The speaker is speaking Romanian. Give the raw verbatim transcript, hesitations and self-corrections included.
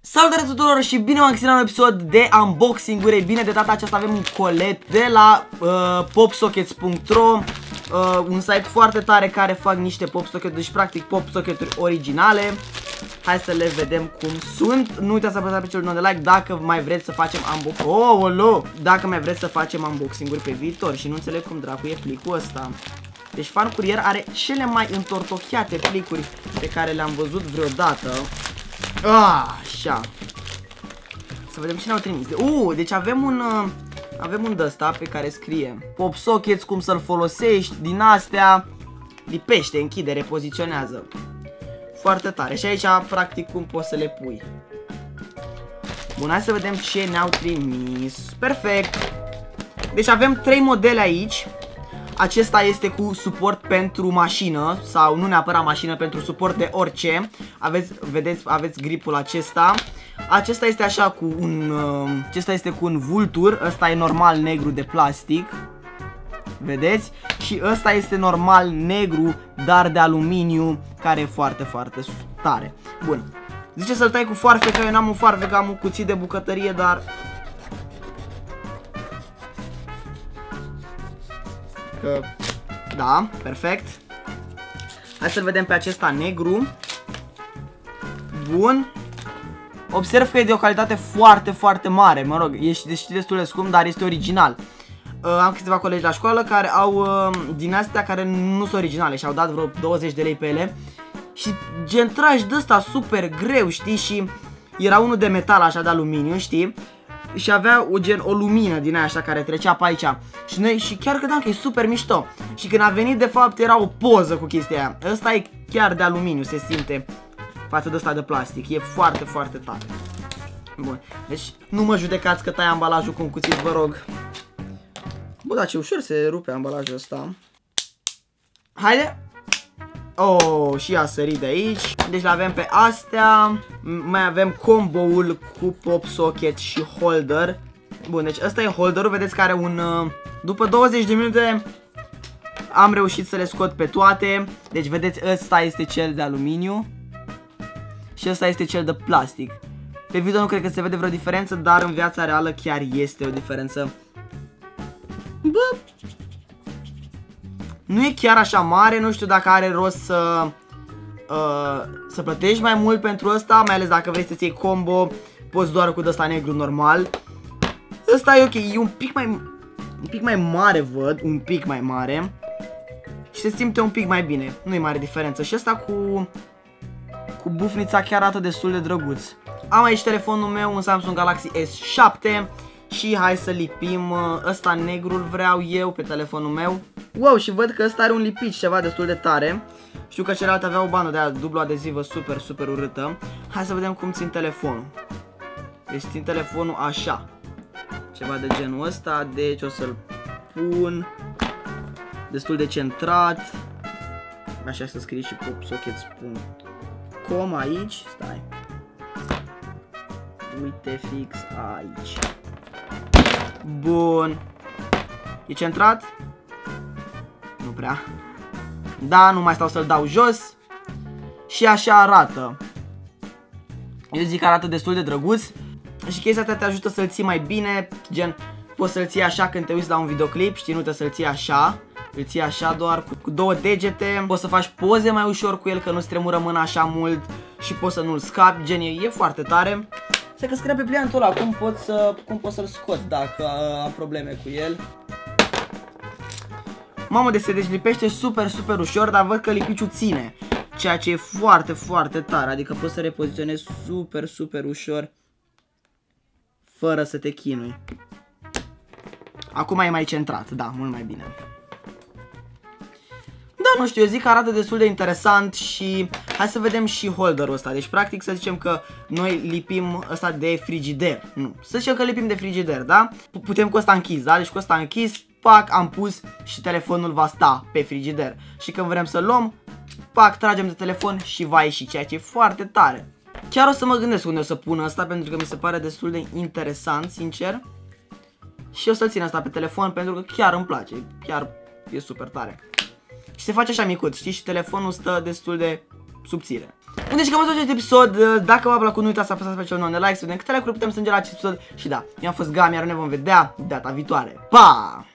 Salutare tuturor și bine v-am găsit la un episod de unboxing-uri. Bine, de data aceasta avem un colet de la uh, popsockets punct ro, uh, un site foarte tare care fac niște popsocketuri, deci practic popsocketuri originale. Hai să le vedem cum sunt. Nu uitați să apăsați pe celul de like dacă mai vreți să facem unboxing. Oh, oh, dacă mai vreți să facem unboxing-uri pe viitor. Și nu înțeleg cum dracu e plicul ăsta. Deci Fan Courier are cele mai întortocheate plicuri pe care le-am văzut vreodată. Ah, așa. Să vedem cine au trimis. Uh, deci avem un uh, avem un de-ăsta pe care scrie popsockets, cum să-l folosești, din astea. Lipește, închide, repoziționează. Foarte tare. Și aici practic cum poți să le pui. Bun, hai să vedem ce ne-au trimis. Perfect. Deci avem trei modele aici. Acesta este cu suport pentru mașină sau nu neapărat mașină, pentru suport de orice. Aveți, vedeți, aveți gripul acesta. Acesta este așa cu un uh, acesta este cu un vultur, ăsta e normal negru de plastic. Vedeți? Și ăsta este normal negru, dar de aluminiu, care e foarte, foarte tare. Bun. Zice să-l tai cu foarfecă, eu n-am un foarfecă, am un cuțit de bucătărie, dar că... Da, perfect. Hai să-l vedem pe acesta negru. Bun. Observ că e de o calitate foarte, foarte mare. Mă rog, e și destul de scump, dar este original. uh, Am câteva colegi la școală care au uh, din astea care nu sunt originale și au dat vreo douăzeci de lei pe ele. Și gen tragi de ăsta super greu, știi? Și era unul de metal așa, de aluminiu, știi? Și avea o, gen, o lumină din aia așa care trecea pe aici. Și noi și chiar credeam că e super mișto. Și când a venit, de fapt era o poză cu chestia aia. Ăsta e chiar de aluminiu, se simte față de ăsta de plastic. E foarte, foarte tare. Bun, deci nu mă judecați că tai ambalajul cu un cuțit, vă rog. Bă, dar ce ușor se rupe ambalajul ăsta. Haide. Oh, și a sărit de aici. Deci le avem pe astea. Mai avem combo-ul cu pop socket și holder. Bun, deci ăsta e holderul. Vedeți că are un... După douăzeci de minute am reușit să le scot pe toate. Deci vedeți, ăsta este cel de aluminiu și ăsta este cel de plastic. Pe video nu cred că se vede vreo diferență, dar în viața reală chiar este o diferență. Bă, nu e chiar așa mare, nu știu dacă are rost să, uh, să plătești mai mult pentru ăsta, mai ales dacă vrei să-ți iei combo, poți doar cu ăsta negru normal. Ăsta e ok, e un pic mai, un pic mai mare, văd, un pic mai mare. Și se simte un pic mai bine, nu e mare diferență. Și ăsta cu, cu bufnița chiar arată destul de drăguț. Am aici telefonul meu, un Samsung Galaxy S șapte. Și hai să lipim, ăsta negrul vreau eu pe telefonul meu. Wow, și văd că ăsta are un lipici, ceva destul de tare. Știu că celălalt avea o bandă de aia dublu adezivă super, super urâtă. Hai să vedem cum țin telefonul. Deci țin telefonul așa. Ceva de genul ăsta, deci o să-l pun destul de centrat. Așa să scrie și popsockets punct com aici, stai. Uite fix aici. Bun. E centrat? Nu prea. Da, nu mai stau să-l dau jos. Și așa arată. Eu zic că arată destul de drăguț. Și chestia asta te ajută să-l ții mai bine. Gen, poți să-l ții așa când te uiți la un videoclip. Știi, nu te să-l ții așa. Îl ții așa doar cu, cu două degete. Poți să faci poze mai ușor cu el, că nu-ți tremură mâna așa mult. Și poți să nu-l scapi. Gen, e, e foarte tare. Se că scrie pe pliantul ăla, cum pot să cum pot să-l scot dacă uh, am probleme cu el. Mamă, de se deci lipește super, super ușor, dar văd că lipiciul ține. Ceea ce e foarte, foarte tare, adică poți să repoziționezi super, super ușor fără să te chinui. Acum e mai centrat, da, mult mai bine. Da, nu știu, eu zic că arată destul de interesant și hai să vedem și holderul ăsta. Deci practic să zicem că noi lipim ăsta de frigider. Nu, să zicem că lipim de frigider, da? Putem cu ăsta închis, da? Deci cu ăsta închis, pac, am pus și telefonul va sta pe frigider. Și când vrem să luăm, pac, tragem de telefon și va ieși, ceea ce e foarte tare. Chiar o să mă gândesc unde o să pun ăsta, pentru că mi se pare destul de interesant, sincer. Și o să țin asta pe telefon pentru că chiar îmi place, chiar e super tare. Și se face așa micut, știi? Și telefonul stă destul de subțire. Deci cam asta acest episod. Dacă v-a plăcut, nu uitați să apăsați pe acel nou de like, să vedem câte like-uri putem strânge la acest episod. Și da, eu am fost Gami, iar ne vom vedea data viitoare. Pa!